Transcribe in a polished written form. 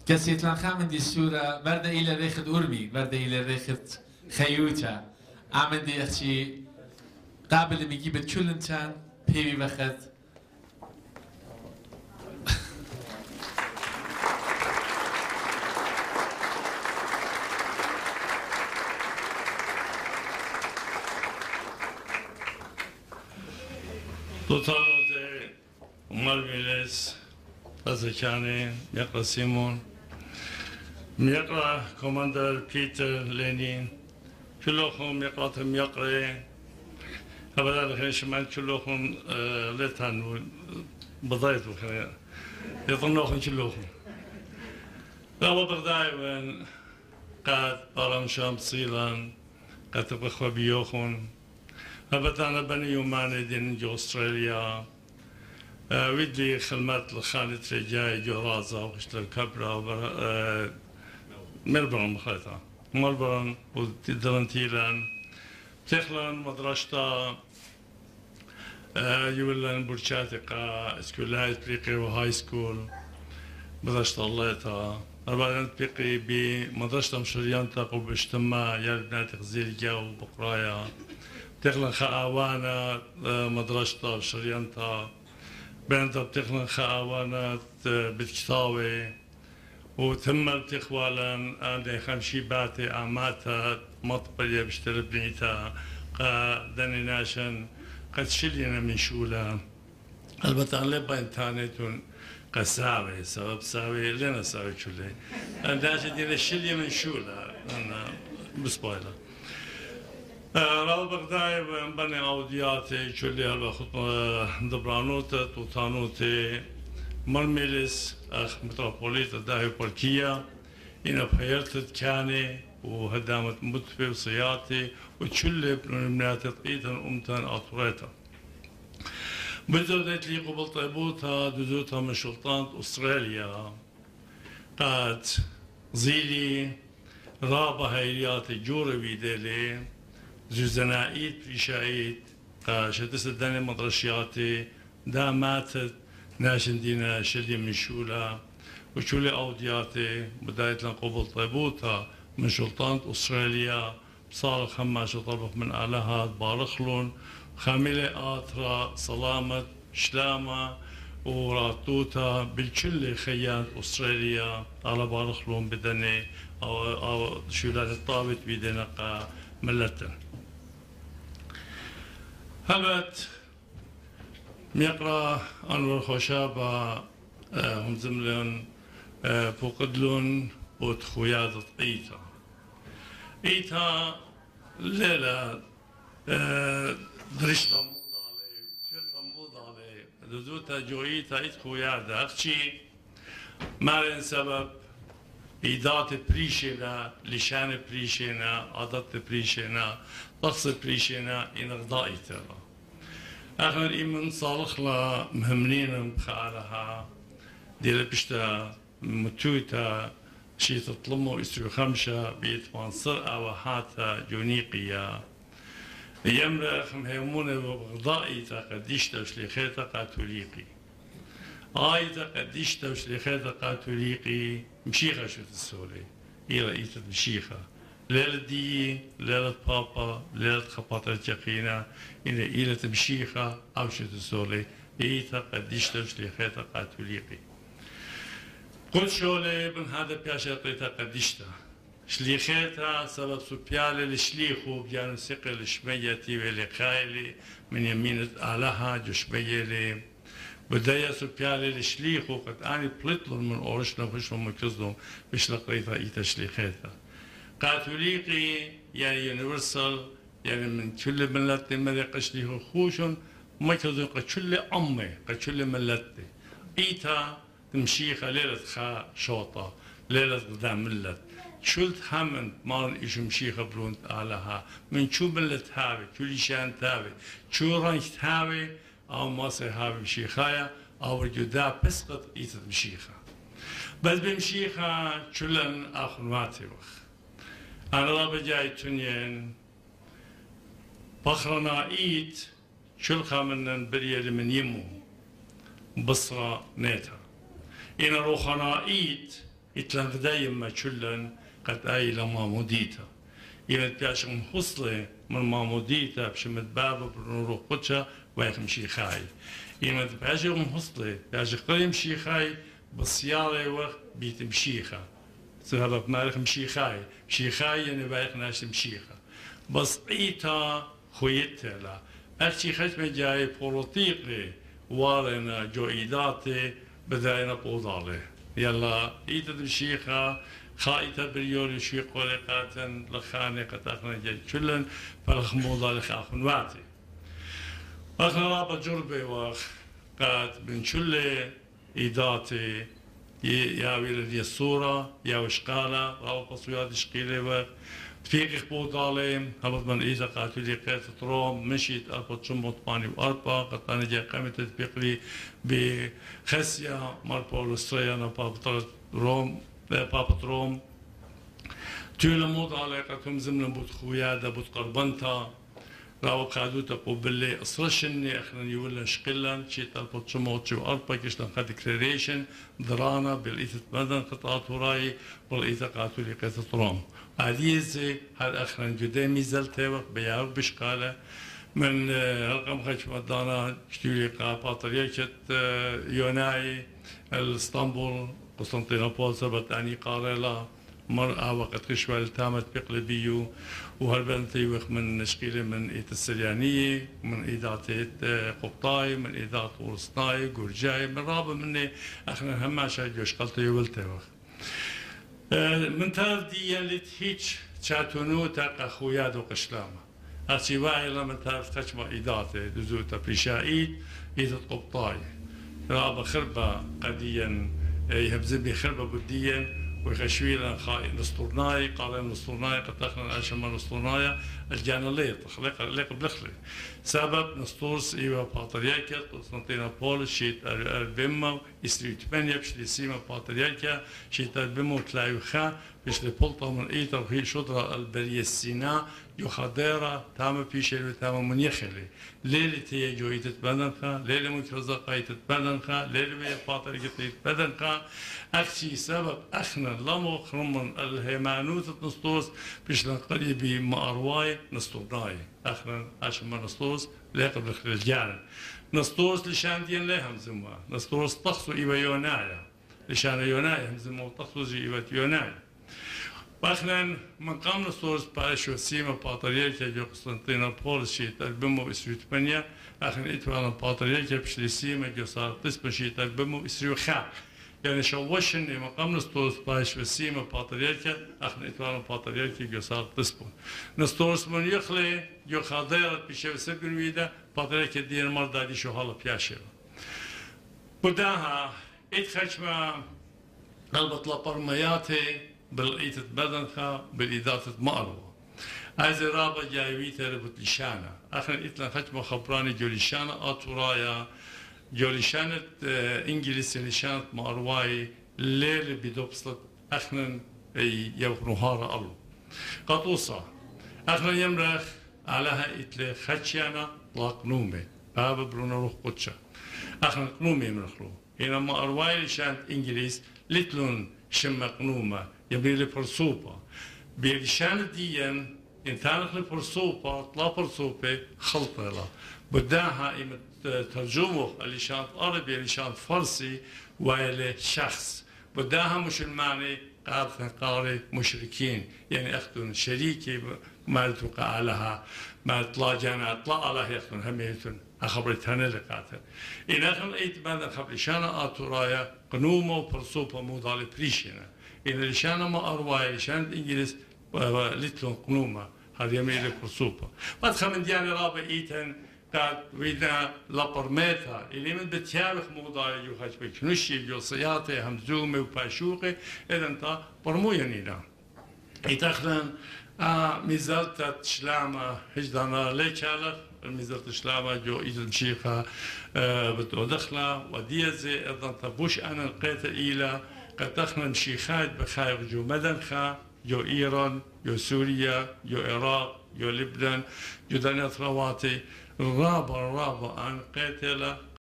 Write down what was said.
كسيت لان خامن دي السورة بردا إلى ريخت أورمي بردا إلى ريخت خيوتا عمل دي أختي قابل ميجي بتشولنتان بيبي وقت Totalmente Marviles, Azekani, Yakla Simon, Yakla Commander Peter Lenin, كلهم يقرأهم يقرأ أبدا الحين شمال كلهم لتان بضيت وخير يظنوهم كلهم لا وضع دائما قد برم شام صيلا قد تبخوا بيوخون أبدا أنا بني يومان دين جو أستراليا ودي خدمات الخالد رجاي جو رازا وخشت الكبرى ملبورن مخيطة ملبورن ودرنتيلان تخلان مدرسة يولن برشاتقة اسكولايت بريقي وهاي سكول مدرسة الله تا بعدين بريقي بمدرسة مشريانتا وباجتماع يا بنات غزيلجا وبقرايا تخلن خاوانا مدرسة مشريانتا بنتا بتخلن خاوانا بالكتاوي وتم تخوالا عندي خمشي باتي عماتا مطبلية بشتري بنيتا داني ناشن قد شلينا من شولا البته لبا انتانيتون قساوي سبب ساوي لنا ساوي شولي انداشة دينا شلي من شولا انا بسبويلا راو بغداي بني اودياتي شولي هلا خطوة دبرانوتا توتانوتي مرميلس اخ متروبوليتا داهي بولكيا إنا بخيرتت كاني وهدامت مدفي وصياتي وتشلي بنمنات تقيتا أمتان أطريتا بدودت لي قبل طيبوتها دزوتها من شلطان أستراليا قد زيلي رابا هيلياتي جوري بيديلي زوزنائيت بريشايت قد شدست داني مدرشياتي دا ماتت ناشن دينا شلي من شولا وشولي أودياتي بداية قبل طيبوتها من شلطان أستراليا صار خماش طرف من آلها بارخلون خاملة آترا سلامة شلامة وراتوتا بالكل خيانة أستراليا على بارخلون بدني أو شولات الطابت بدنا ملتن هبت ميقرا أنور خوشابة هم زملون بوقدلون وتخويادة إيتا ليلة درشتا موضالي كرتا موضالي دزوتا جوئيتا إيت خويادة أخشي مارين سبب إيدات بريشينا لشان بريشينا عادات بريشينا طقس بريشينا إنغضائي ترى آخر إيمن صالخلا مهمنين بخالها ديال بشتا متويتا شي تطلمو إسرو خمشة بيت منصر أو حاتا جونيقيا يمرخ مهمونة بغضائي تقديشتا وشليخيتا قاتوليقي آيتا قديشتا وشليخيتا قاتوليقي مشيخة شو تسولي إيرا إيتا مشيخة ليلة دي ليلة بابا ليلة خباطة يقينا إن إيلة مشيخة أو شو تسولي إيتا قديشتا وشليخيتا قاتوليقي قلت شولي بن هذا بياشا قيتا قديشتا شليخيتا سبب سبيالي لشليخو بيانو سيقي لشميتي ولقايلي من يمين آلها جشميلي بداية سبيالي لشليخو قد آني بلطلن من أورشنا وفشلن من كزلهم بش لقيتا إيتا شليخيتا قاتوليقي يعني يونيفرسال يعني من كل ملتي مريق شليخو خوشن ما كزلهم قد كل أمي قد كل ملتي إيتا تمشيخة ليلة خا شوطة ليلة غدا ملت شلت همن مارن إيش مشيخة برونت آلها من شو ملت هاوي شو ليشان تاوي شو رانش تاوي أو ماسي هاوي مشيخايا أو الجدا بسقط إيتت مشيخة بس بمشيخة شلن آخر ماتي وخ أنا رابع جاي تنين بخرنا إيت شلخا من بريالي من يمو بصرة نيتا إن روخنا إيت يتلنغ دايما كلن قد أي لما مديتا يمت بياشم حصلة من ما مديتا بشمت بابا بنروح قدشا ويخم شيخاي يمت بياشم حصلة بياشم قريم شيخاي بالسيارة وقت بيت مشيخة سبب ما رخم شيخاي شيخاي يعني بايخ ناش مشيخة بس إيتا خويتها لا أختي ختمة جاي بوليتيقي وارنا جو إيداتي بدأنا بوضالي يلا إيتا مشيخة خايتا بريولي شي قولقاتا لخاني قتاقنا جاي كلن فالخموضة لخاخن واتي أخنا رابا جربي واخ قاد بن شلي إيداتي يا ولدي الصورة يا وشقالة رابا بصويات شقيلي واخ تفيق بوضالي هبط من إيزا قاتلي قيت تروم مشيت أربط شمو طباني وأربا قطاني جاي قامت تتبيق لي بخسيا ماربول الصيانة بابا روم بابا روم تيولا موض على قتهم زمن بوت خويادة بوت قربنتا راو قادوتا قبلي أصرشني أخنا يولا شقلا شيت أربط شمو تشو أربا كيشتن قد كريريشن درانا بالإيثة مدن قطعات وراي والإيثة قاتلي قيت تروم عزيزي هاد أخنا جدامي زلتي بيار بشقالة من رقم خش مدانا كتولي قابا طريقة يوناي الاسطنبول قسطنطينوبول سبت أني قارلا مرأة وقت خشوة التامت بقلبيو وهالبنتي وخ من نشقيلة من إيت السريانية من إيدات قبطاي من إيدات ورسطاي قرجاي من رابع مني أخنا هماشا جوش قلتي ولتي وخ من تاف دي اللي تهيج تشاتونو تاق أخوياد وقشلامة أرسي واعي لما تاف تشمع إيداتي دزوتا بريشايد إيدات قبطاي رابع خربة قديا يهبزبي خربة بديا ويخشويلا خاي نسطورناي قال نسطورناي قطخنا الاشما نسطورنايا الجانا ليط خلق بلخلي سبب نسطورس ايوا باترياكا قسطنطينوبول شيت البيما يستريت بنيا بشلي سيما باترياكا شيت البيما تلايو خا بشلي بولطا من ايتا وهي شطرة البرية السيناء يخديرا تاما بيشيل تاما من يخلي ليلة هي جوي تتبدنخا ليلة مكرزقا يتتبدنخا ليلة بيا باترياكا يتتبدنخا أكشي سبب أخنا لمو خرمن الهيمانوت نسطوس بشلن قريبي ما أرواي نسطورناي أخنا عشان ما نسطوس ليقب الخلجان نسطوس لشان دين لهم زما نسطوس تخصو إيوا يونايا لشان يونايا هم زما تخصو جي إيوا يونايا واخنا من قام نسطوس باشو سيما باترياكا جو قسطنطينوبول شيت البمو إسريتبانيا أخنا إتوانا باترياكا بشلي سيما جو صار تسبا شيت البمو إسريو خا يعني شوشن مقام نستورس باش وسيمة باتريالكا اخنا اتوانا باتريالكا جو صار تسبون نستورس من يخلي جو خاضيرت بشيو سبن ويدا باتريالكا دين مردا دي شو هالا بياشيو بداها اتخشما قلبت لبرمياتي بالإيتة بدنخا بالإداتة مأروا هذه رابع جايويتها ربط لشانا اخنا اتلا خشما خبراني جو لشانا اتورايا جوليشانت انجليزي لشانت مارواي ليل بدوبسلت اخنا يوخنو هارا الله قطوصا اخنا يمرخ علىها اتلي خشيانا طلاق نومي بابا برونا روح قدشا اخنا قنومي يمرخلو هنا مارواي لشانت انجليز لتلون شمق نومة يبني لي برسوبة بلشانت ديان انتانخ لي برسوبة طلا برسوبة خلطة بداها ترجمه لشان عربي لشان فارسي ولا شخص بداها مش المعنى قاري مشركين يعني اخذون شريكي ما توقع لها ما طلع جانا طلع لها ياخذون هميتون اخبرت هنا لقاتل ان اخن ايت بعد خبر لشان اتورايا قنومه وبرسوبه مودال بريشنا ان لشان ما ارواي لشان انجليز لتلون قنومه هذا يميل برسوبه بعد خمن دياني رابع ايتن قال وإذا لبرميتها اللي من بتشابخ موضوع يوحش بيك نشي جو صياطي همزومي وباشوقي إذا أنت برموينينا يتخلن ميزالتا تشلامة هجدانا ليكالر ميزالتا تشلامة جو إذا مشيخة بتودخلة وديزي إذا أنت بوش أنا لقيت إلى قد تخلن مشيخات بخاير جو مدنخة جو إيران جو سوريا جو العراق جو لبنان جو دنيا رواتي الرابع عن قتل